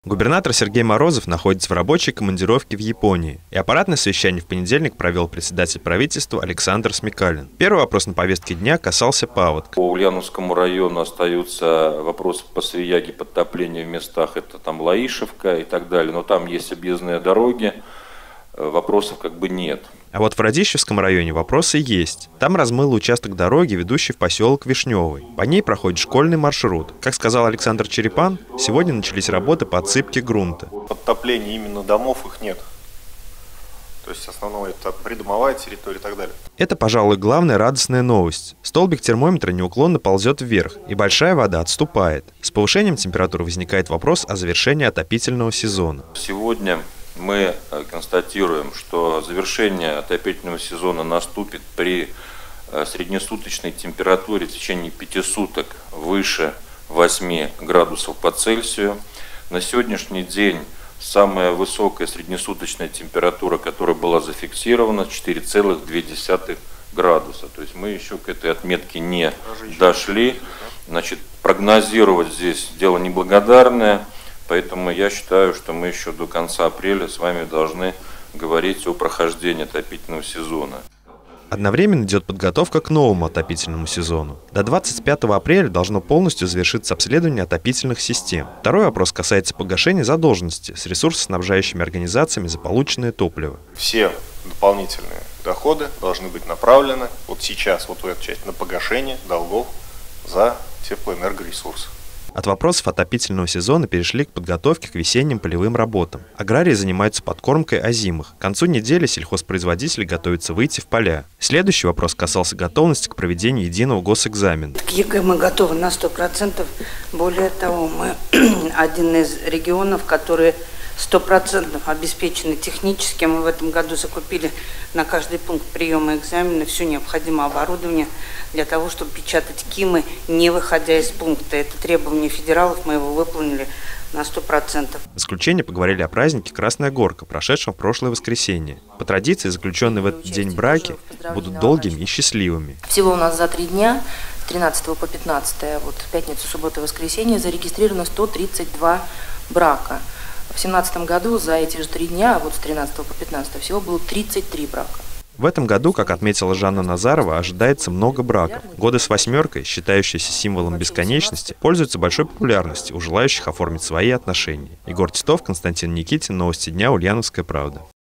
Губернатор Сергей Морозов находится в рабочей командировке в Японии, и аппаратное совещание в понедельник провел председатель правительства Александр Смекалин. Первый вопрос на повестке дня касался паводка. По Ульяновскому району остаются вопросы по Свияге, подтопления в местах, это там Лаишевка и так далее, но там есть объездные дороги, вопросов как бы нет. А вот в Радищевском районе вопросы есть. Там размыло участок дороги, ведущий в поселок Вишневый. По ней проходит школьный маршрут. Как сказал Александр Черепан, сегодня начались работы по отсыпке грунта. Подтопления именно домов их нет. То есть основное это придомовая территория и так далее. Это, пожалуй, главная радостная новость. Столбик термометра неуклонно ползет вверх, и большая вода отступает. С повышением температуры возникает вопрос о завершении отопительного сезона. Сегодня мы констатируем, что завершение отопительного сезона наступит при среднесуточной температуре в течение 5 суток выше 8 градусов по Цельсию. На сегодняшний день самая высокая среднесуточная температура, которая была зафиксирована, 4,2 градуса. То есть мы еще к этой отметке не дошли. Значит, прогнозировать здесь дело неблагодарное. Поэтому я считаю, что мы еще до конца апреля с вами должны говорить о прохождении отопительного сезона. Одновременно идет подготовка к новому отопительному сезону. До 25 апреля должно полностью завершиться обследование отопительных систем. Второй вопрос касается погашения задолженности с ресурсоснабжающими организациями за полученное топливо. Все дополнительные доходы должны быть направлены вот сейчас, вот в эту часть, на погашение долгов за теплоэнергоресурсы. От вопросов отопительного сезона перешли к подготовке к весенним полевым работам. Аграрии занимаются подкормкой озимых. К концу недели сельхозпроизводители готовятся выйти в поля. Следующий вопрос касался готовности к проведению единого госэкзамена. К ЕГЭ мы готовы на 100%. Более того, мы один из регионов, которые 100% обеспечены технически. Мы в этом году закупили на каждый пункт приема экзамена все необходимое оборудование для того, чтобы печатать КИМы, не выходя из пункта. Это требование федералов, мы его выполнили на 100%. В исключение поговорили о празднике «Красная горка», прошедшем в прошлое воскресенье. По традиции, заключенные в этот день браки будут долгими и счастливыми. Всего у нас за 3 дня, с 13 по 15, вот пятницу, субботу, воскресенье, зарегистрировано 132 брака. В 2017 году за эти же 3 дня, вот с 13 по 15, всего было 33 брака. В этом году, как отметила Жанна Назарова, ожидается много браков. Годы с восьмеркой, считающиеся символом бесконечности, пользуются большой популярностью у желающих оформить свои отношения. Егор Титов, Константин Никитин, Новости дня, Ульяновская правда.